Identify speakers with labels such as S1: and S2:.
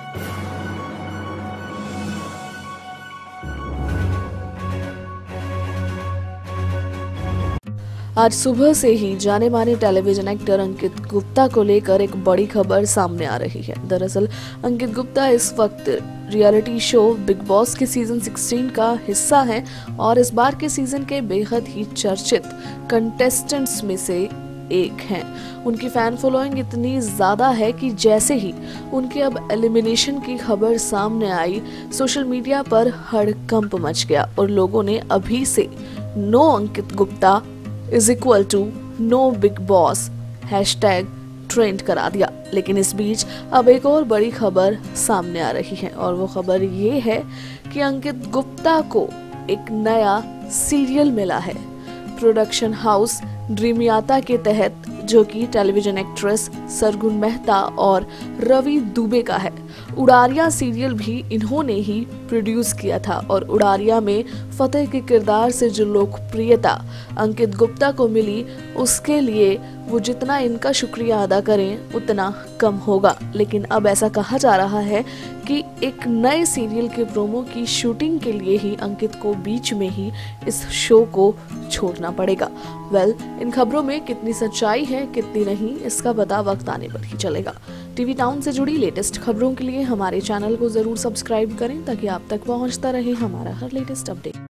S1: आज सुबह से ही जाने माने टेलीविजन एक्टर अंकित गुप्ता को लेकर एक बड़ी खबर सामने आ रही है। दरअसल अंकित गुप्ता इस वक्त रियलिटी शो बिग बॉस के सीजन 16 का हिस्सा हैं और इस बार के सीजन के बेहद ही चर्चित कंटेस्टेंट्स में से एक हैं। उनकी फैन फॉलोइंग इतनी ज्यादा है कि जैसे ही उनके अब एलिमिनेशन की खबर सामने आई, सोशल मीडिया पर हड़कंप मच गया और लोगों ने अभी से no Ankit Gupta =, no Bigg Boss hashtag trend करा दिया। लेकिन इस बीच अब एक और बड़ी खबर सामने आ रही है और वो खबर ये है कि अंकित गुप्ता को एक नया सीरियल मिला है। प्रोडक्शन हाउस ड्रीमियाता के तहत, जो कि टेलीविजन एक्ट्रेस सरगुन मेहता और रवि दुबे का है। उड़ारिया सीरियल भी इन्होंने ही प्रोड्यूस किया था और उड़ारिया में फतेह के किरदार से जो लोकप्रियता अंकित गुप्ता को मिली, उसके लिए वो जितना इनका शुक्रिया अदा करें उतना कम होगा। लेकिन अब ऐसा कहा जा रहा है कि एक नए सीरियल के प्रोमो की शूटिंग के लिए ही अंकित को बीच में ही इस शो को छोड़ना पड़ेगा। इन खबरों में कितनी सच्चाई है कितनी नहीं, इसका पता वक्त आने पर ही चलेगा। टीवी टाउन से जुड़ी लेटेस्ट खबरों के लिए हमारे चैनल को जरूर सब्सक्राइब करें ताकि आप तक पहुंचता रहे हमारा हर लेटेस्ट अपडेट।